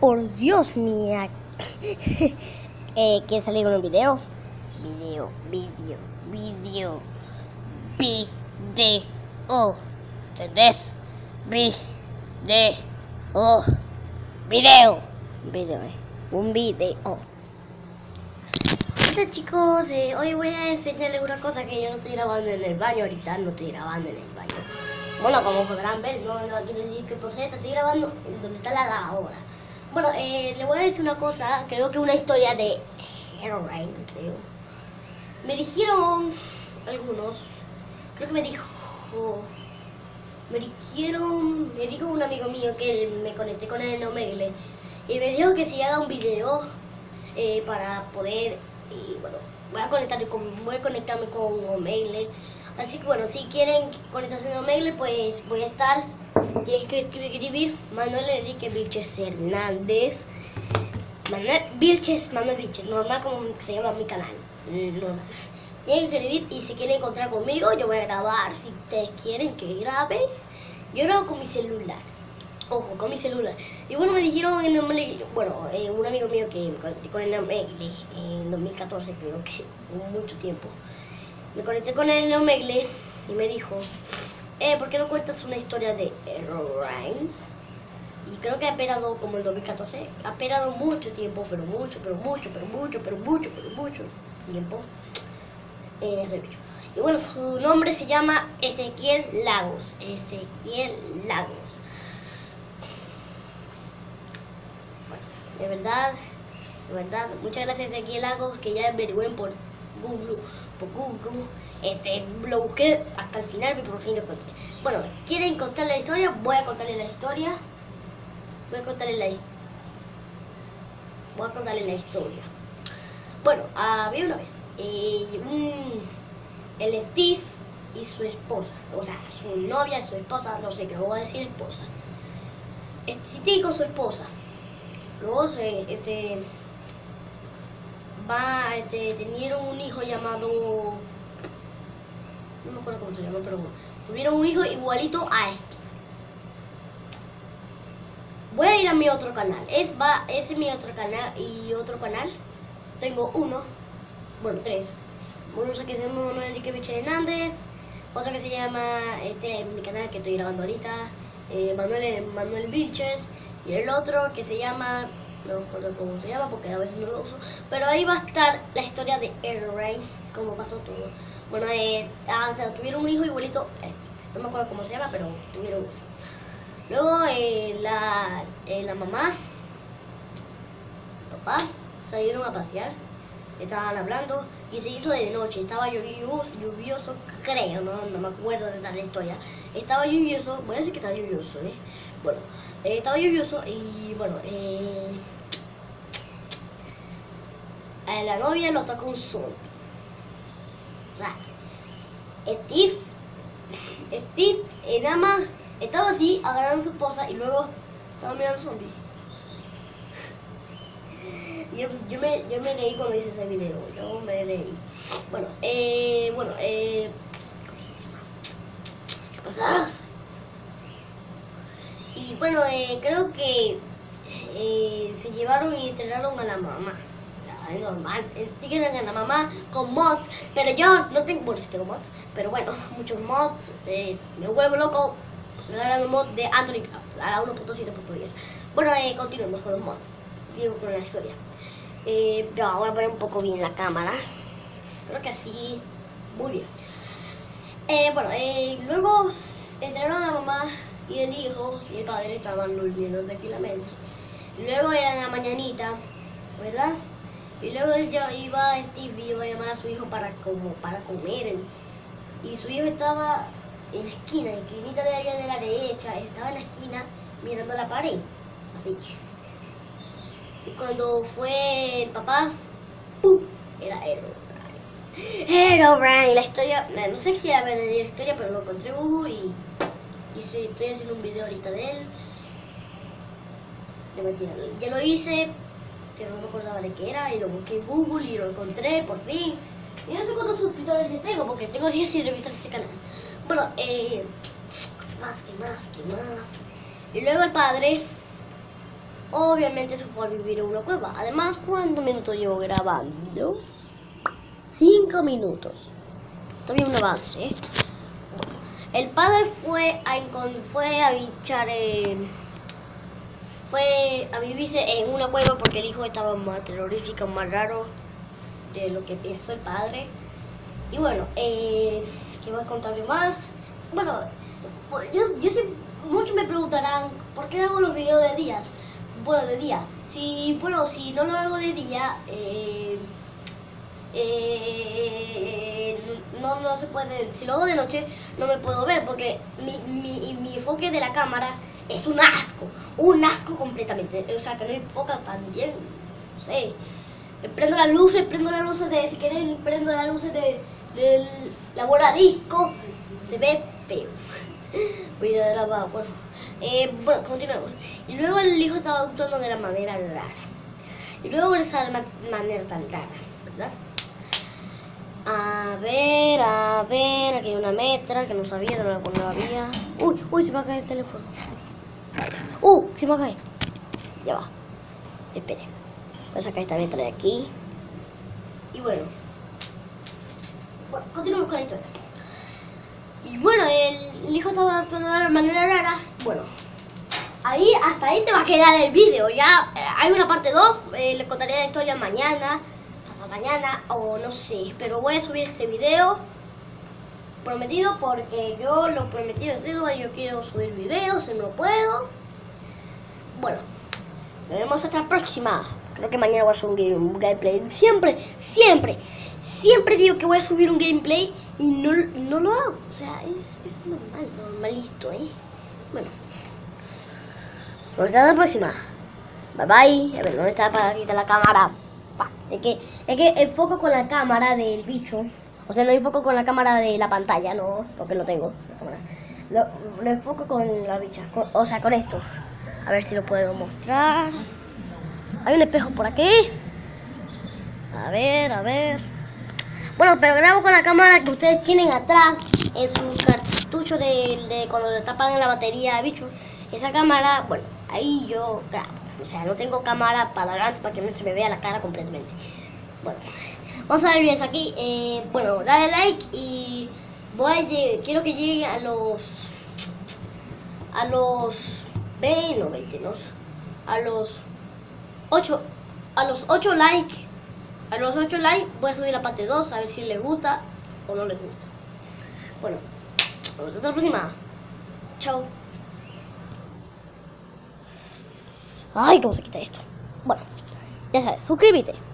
por Dios, mía. ¿Quieres salir con un video? Video. ¿Entendés? Un video. Hola chicos, hoy voy a enseñarles una cosa que yo no estoy grabando en el baño ahorita, no estoy grabando en el baño. Bueno, como podrán ver, no quiero decir que por cierto estoy grabando donde está la lavadora. Bueno, le voy a decir una cosa, creo que una historia de Herobrine, creo. Me dijeron algunos, creo que me dijo un amigo mío que me conecté con él en Omegle y me dijo que si haga un video para poder, bueno, voy a conectarme con Omegle. Así que bueno, si quieren conectarse en Omegle, pues voy a estar. Tienes que escribir Manuel Enrique Vilches Hernández. Manuel Vilches, normal como se llama mi canal. Normal. Tienen que escribir y si quieren encontrar conmigo, yo voy a grabar. Si ustedes quieren que grabe, yo grabo con mi celular. Ojo, con mi celular. Y bueno, me dijeron en Omegle, bueno, un amigo mío que me conecté con el Omegle en 2014, creo que mucho tiempo. Me conecté con él en Omegle y me dijo, ¿por qué no cuentas una historia de Herobrine? Y creo que ha esperado como el 2014, ha esperado mucho tiempo, pero mucho tiempo en ese vídeo. Y bueno, su nombre se llama Ezequiel Lagos. Bueno, de verdad, muchas gracias Ezequiel Lagos, que ya averigüé por Google, lo busqué hasta el final y por fin lo encontré. Bueno, ¿quieren contar la historia? Voy a contarles la historia. Bueno, había una vez el Steve y su esposa, o sea, su novia y su esposa, no sé qué voy a decir esposa. Steve con su esposa. Luego tenieron un hijo llamado, no me acuerdo cómo se llama, pero bueno, tuvieron un hijo igualito a Steve. Voy a ir a mi otro canal, ese es mi otro canal y otro canal, tengo tres. Uno que se llama Manuel Enrique Vilches Hernández, otro que se llama, mi canal que estoy grabando ahorita, Manuel Vilches, y el otro que se llama, no recuerdo cómo se llama porque a veces no lo uso, pero ahí va a estar la historia de Herobrine, cómo pasó todo. Bueno, o sea, tuvieron un hijo igualito, no me acuerdo cómo se llama, pero tuvieron un hijo. Luego la mamá, papá, salieron a pasear, estaban hablando y se hizo de noche, estaba lluvioso, creo, no me acuerdo de la historia. Estaba lluvioso, voy a decir que estaba lluvioso, bueno, estaba lluvioso y bueno, a la novia lo atacó un zombie. O sea, Steve nada más estaba así, agarrando a su esposa y luego estaba mirando al zombie. Yo me leí cuando hice ese video, yo me leí. Bueno, ¿cómo se llama? ¿Qué pasa? Y bueno, creo que se llevaron y entrenaron a la mamá. Es normal, entrenan a la mamá con mods, pero yo no tengo, bueno, sí tengo mods, pero bueno, muchos mods, me vuelvo loco, me dan un mod de Anthony Craft, a la 1.7.10. Bueno, continuemos con los mods, digo con la historia. Pero voy a poner un poco bien la cámara, creo que así, muy bien. Bueno, luego entrenaron a la mamá y el hijo y el padre estaban durmiendo tranquilamente. Luego era en la mañanita, ¿verdad? Y luego Steve iba a llamar a su hijo para comer. Y su hijo estaba en la esquina, en la esquinita de allá de la derecha, estaba en la esquina mirando la pared, así. Y cuando fue el papá, ¡pum!, era Herobrine. La historia, no sé si era verdadera historia, pero lo encontré en Google y estoy haciendo un video ahorita de él. De mentira, ya lo hice, pero no me acordaba de qué era y lo busqué en Google y lo encontré por fin. Y no sé cuántos suscriptores le tengo porque tengo días sin revisar este canal. Bueno, ¿qué más? Y luego el padre obviamente se fue a vivir en una cueva. Además, ¿cuántos minutos llevo grabando? 5 minutos. Estoy en un avance, ¿eh? El padre fue a bichar fue a vivirse en una cueva porque el hijo estaba más terrorífico, más raro de lo que pensó el padre. Y bueno, ¿qué voy a contarles más? Bueno, yo sé, muchos me preguntarán, ¿por qué hago los videos de días? Bueno, de día. Si no lo hago de día, no se puede. Si lo hago de noche, no me puedo ver porque mi enfoque de la cámara es un asco completamente. O sea, que no enfoca tan bien. No sé. Prendo las luces de, si quieren, prendo las luces de la bola disco. Se ve feo. Voy a grabar, bueno. Bueno, continuemos. Y luego el hijo estaba actuando de la manera rara. Y luego de esa manera tan rara, ¿verdad? A ver, aquí hay una metra que no sabía, no la había. Uy, se me va a caer el teléfono. Se me va a caer. Ya va. Espere. Voy a sacar esta metra de aquí. Y bueno, continuamos con la historia. Y bueno, el hijo estaba actuando de manera rara. Bueno, hasta ahí se va a quedar el vídeo. Ya hay una parte 2. Le contaré la historia mañana o no sé. Pero voy a subir este video prometido porque yo lo prometido es eso. Yo quiero subir videos, si no puedo. Bueno, nos vemos hasta la próxima. Creo que mañana voy a subir un gameplay. Siempre digo que voy a subir un gameplay y no lo hago. O sea, es normalito, ¿eh? Bueno, nos vemos hasta la próxima. Bye bye. A ver, ¿dónde está para quitar la cámara? Es que enfoco con la cámara del bicho. O sea, no enfoco con la cámara de la pantalla, no, porque no tengo la cámara. Lo enfoco con la bicha, o sea, con esto. A ver si lo puedo mostrar. Hay un espejo por aquí. A ver. Bueno, pero grabo con la cámara que ustedes tienen atrás en su cartucho de cuando le tapan la batería de bicho. Esa cámara, bueno, ahí yo grabo. O sea, no tengo cámara para adelante para que no se me vea la cara completamente. Bueno, vamos a ver bien aquí. Bueno, dale like y quiero que lleguen a los 8 likes. A los 8 likes voy a subir la parte 2 a ver si les gusta o no les gusta. Bueno, nos vemos hasta la próxima. Chao. Ay, ¿cómo se quita esto? Bueno, ya sabes, suscríbete.